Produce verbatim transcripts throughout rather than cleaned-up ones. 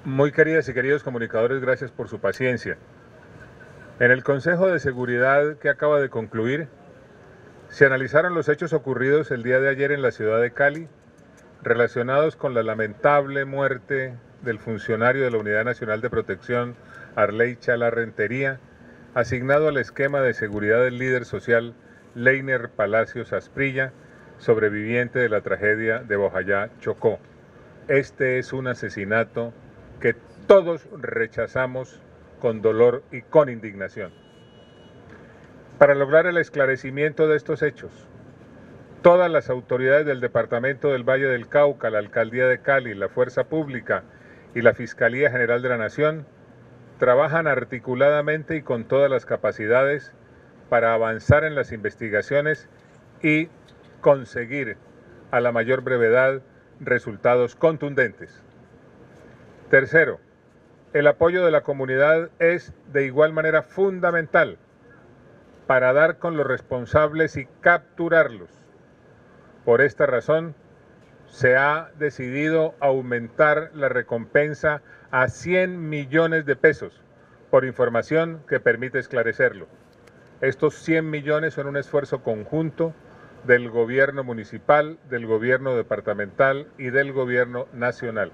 Muy queridas y queridos comunicadores, gracias por su paciencia. En el Consejo de Seguridad que acaba de concluir, se analizaron los hechos ocurridos el día de ayer en la ciudad de Cali, relacionados con la lamentable muerte del funcionario de la Unidad Nacional de Protección, Arley Chala Rentería, asignado al esquema de seguridad del líder social Leiner Palacios Asprilla, sobreviviente de la tragedia de Bojayá, Chocó. Este es un asesinato que todos rechazamos con dolor y con indignación. Para lograr el esclarecimiento de estos hechos, todas las autoridades del Departamento del Valle del Cauca, la Alcaldía de Cali, la Fuerza Pública y la Fiscalía General de la Nación trabajan articuladamente y con todas las capacidades para avanzar en las investigaciones y conseguir a la mayor brevedad resultados contundentes. Tercero, el apoyo de la comunidad es de igual manera fundamental para dar con los responsables y capturarlos. Por esta razón, se ha decidido aumentar la recompensa a cien millones de pesos por información que permite esclarecerlo. Estos cien millones son un esfuerzo conjunto del gobierno municipal, del gobierno departamental y del gobierno nacional.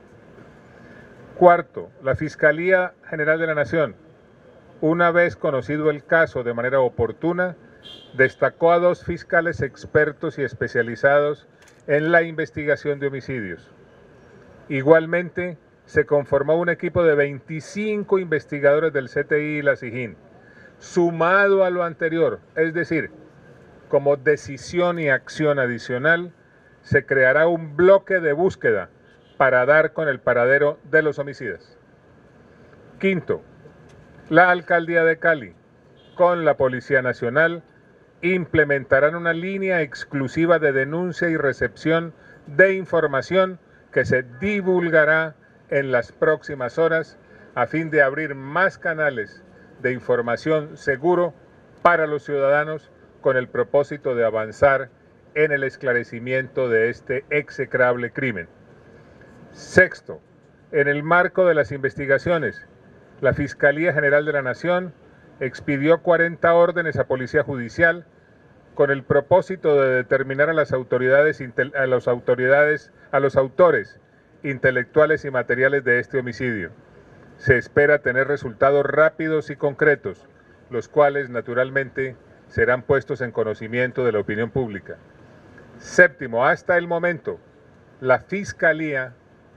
Cuarto, la Fiscalía General de la Nación, una vez conocido el caso de manera oportuna, destacó a dos fiscales expertos y especializados en la investigación de homicidios. Igualmente, se conformó un equipo de veinticinco investigadores del C T I y la SIJIN, sumado a lo anterior, es decir, como decisión y acción adicional, se creará un bloque de búsqueda para dar con el paradero de los homicidas. Quinto, la Alcaldía de Cali, con la Policía Nacional, implementarán una línea exclusiva de denuncia y recepción de información que se divulgará en las próximas horas a fin de abrir más canales de información seguro para los ciudadanos con el propósito de avanzar en el esclarecimiento de este execrable crimen. Sexto, en el marco de las investigaciones, la Fiscalía General de la Nación expidió cuarenta órdenes a Policía Judicial con el propósito de determinar a las autoridades, a las autoridades, a los autores intelectuales y materiales de este homicidio. Se espera tener resultados rápidos y concretos, los cuales naturalmente serán puestos en conocimiento de la opinión pública. Séptimo, hasta el momento, la Fiscalía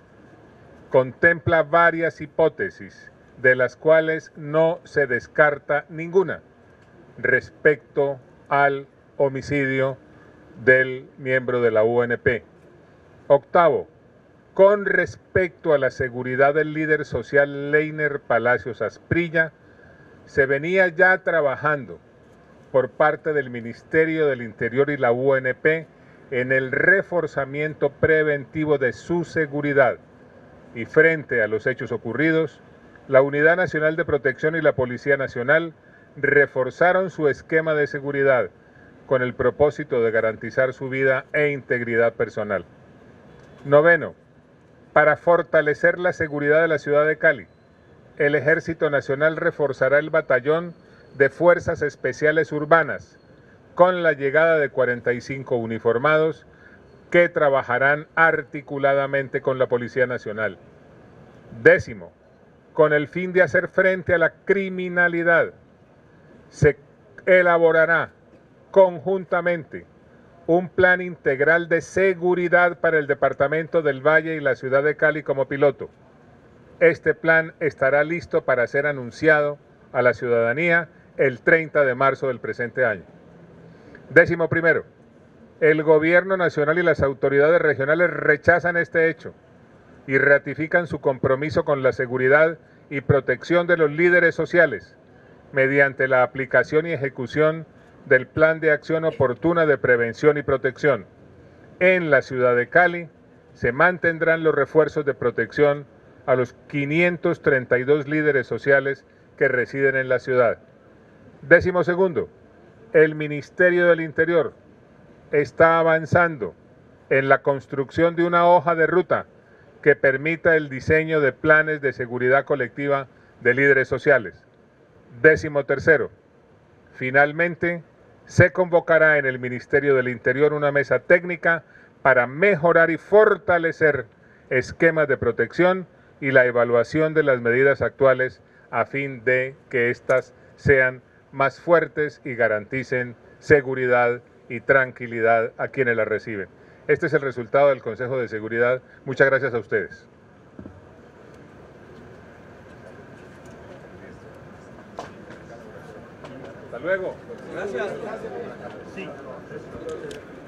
contempla varias hipótesis, de las cuales no se descarta ninguna respecto al homicidio del miembro de la U N P. Octavo, con respecto a la seguridad del líder social Leiner Palacios Asprilla, se venía ya trabajando por parte del Ministerio del Interior y la U N P en el reforzamiento preventivo de su seguridad. Y frente a los hechos ocurridos, la Unidad Nacional de Protección y la Policía Nacional reforzaron su esquema de seguridad con el propósito de garantizar su vida e integridad personal. Noveno, para fortalecer la seguridad de la ciudad de Cali, el Ejército Nacional reforzará el batallón de Fuerzas Especiales Urbanas con la llegada de cuarenta y cinco uniformados que trabajarán articuladamente con la Policía Nacional. Décimo, con el fin de hacer frente a la criminalidad, se elaborará conjuntamente un plan integral de seguridad para el Departamento del Valle y la ciudad de Cali como piloto. Este plan estará listo para ser anunciado a la ciudadanía el treinta de marzo del presente año. Décimo primero, el Gobierno Nacional y las autoridades regionales rechazan este hecho y ratifican su compromiso con la seguridad y protección de los líderes sociales mediante la aplicación y ejecución del Plan de Acción Oportuna de Prevención y Protección. En la ciudad de Cali se mantendrán los refuerzos de protección a los quinientos treinta y dos líderes sociales que residen en la ciudad. Décimo segundo, el Ministerio del Interior está avanzando en la construcción de una hoja de ruta que permita el diseño de planes de seguridad colectiva de líderes sociales. Décimo tercero, finalmente, se convocará en el Ministerio del Interior una mesa técnica para mejorar y fortalecer esquemas de protección y la evaluación de las medidas actuales a fin de que éstas sean más fuertes y garanticen seguridad y tranquilidad a quienes las reciben. Este es el resultado del Consejo de Seguridad. Muchas gracias a ustedes. Hasta luego. Gracias. Sí.